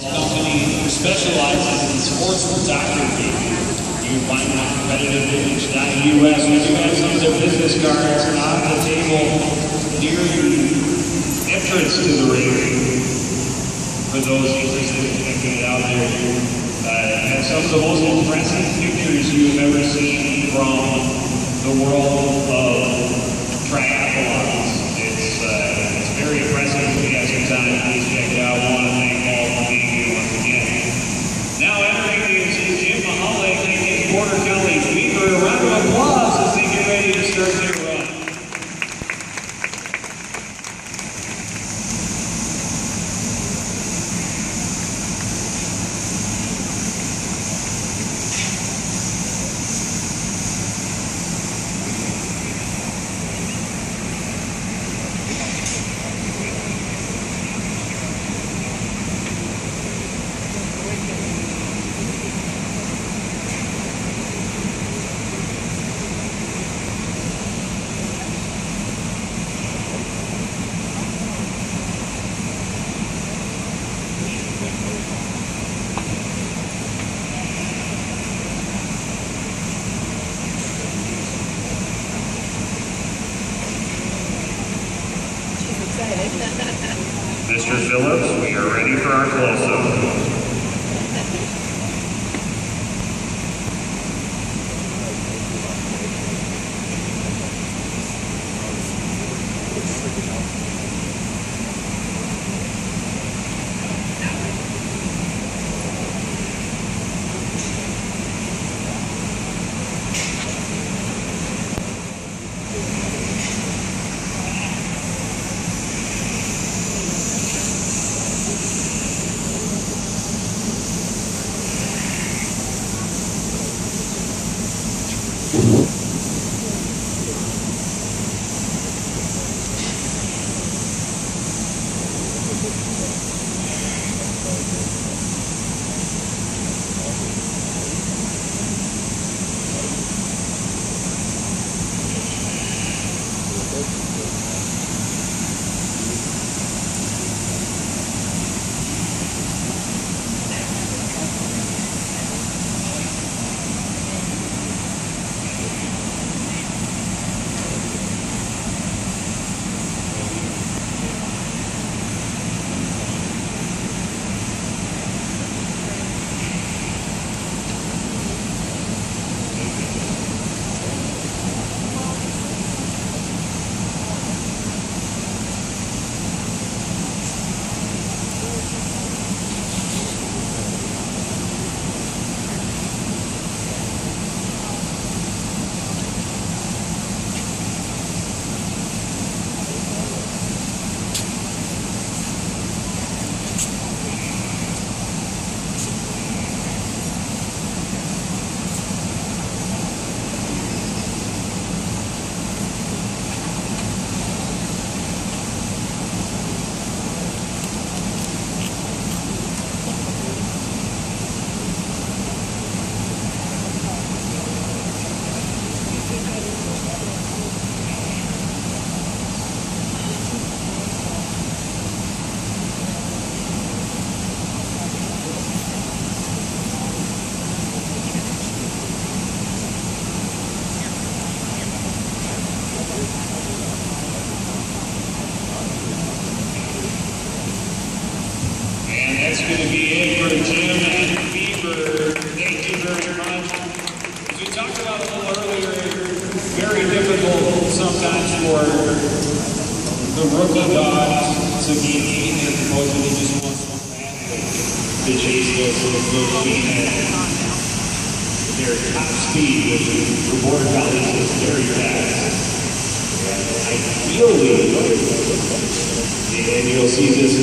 Company specializes in sports photography. You can find them at competitiveimage.us. We do have some of their business cards on the table near the entrance to the ring. For those interested in checking it out there, have some of the most impressive pictures you've ever seen from the world of triathlons. It's very impressive. If you have some time, please check it out. I want to thank all for being here once again. Now entering is Jim Mahalik and his Border County Beaver. A round of applause as they get ready to start their run. Mr. Phillips, we are ready for our close-up. That's going to be it for Jim and Beaver. Thank you very much. As we talked about a little earlier, very difficult sometimes for the rookie dogs to be gained as opposed to they just want so badly to chase those machine at their top speed, which for Border Collies is very fast. Ideally, and you'll see this